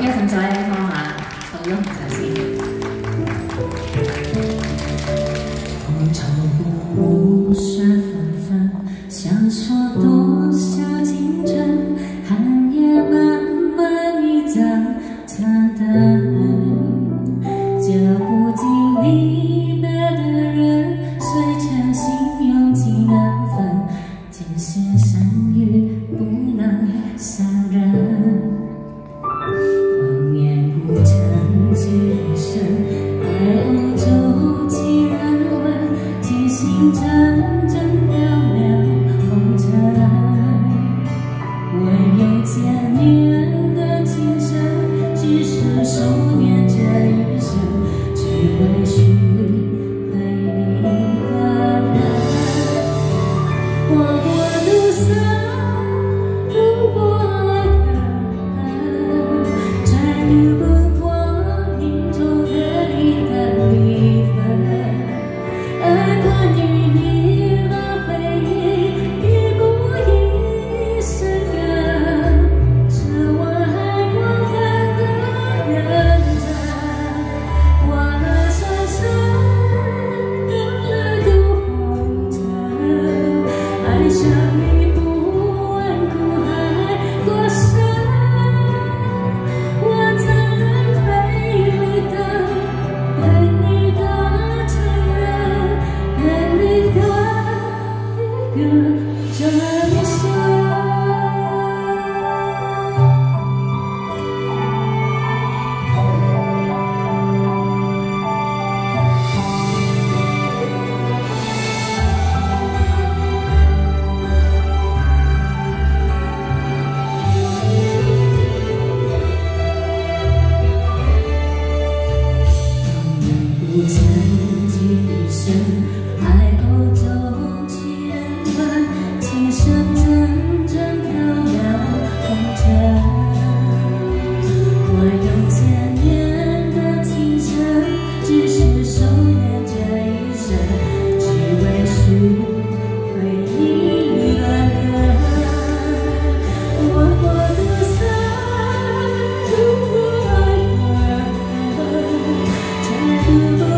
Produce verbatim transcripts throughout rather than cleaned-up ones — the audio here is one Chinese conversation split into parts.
一陣再嚟放下，好咯，首先。红尘物是纷纷，想说多少青春，寒夜漫漫一盏残灯，就不经离别的人，谁诚心用尽安分，今生相遇不能相认。 望眼无尘几人生，爱偶骤几人问，今心阵阵飘渺红尘。唯有千年的情深，只是守念这一生，只为寻回你的人。我过路上路过。 如不光阴中的一段离分，而关于你的回忆，一步一生根，是我还过分的认真。忘了山山，丢了渡红尘，爱上你不问苦海多深。 真相。不曾几生，爱偶骤几人问，今生阵阵飘渺红尘。我用千年的情深，只是守念这一生，只为寻回你的人。我过的伞，如果爱人，却不。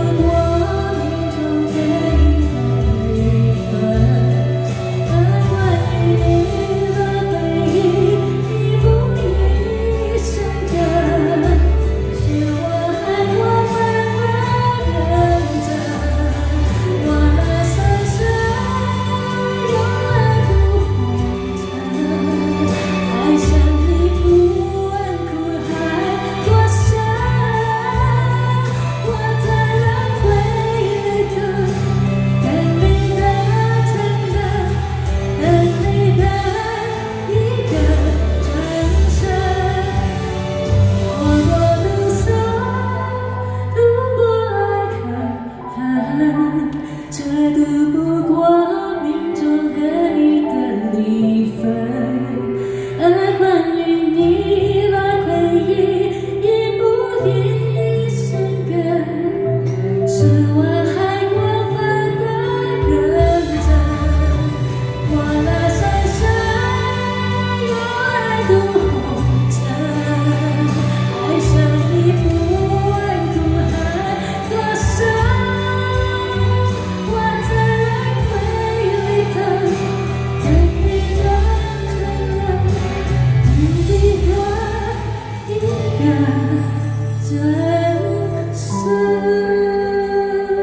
这渡不过命中和你的离分，而关于你的回忆，一步一生根，是我还过分的认真。忘了山山，又爱渡红尘，爱上你不问苦海多深。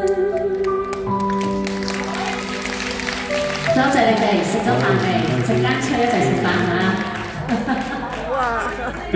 多謝你哋食咗飯未？陣間。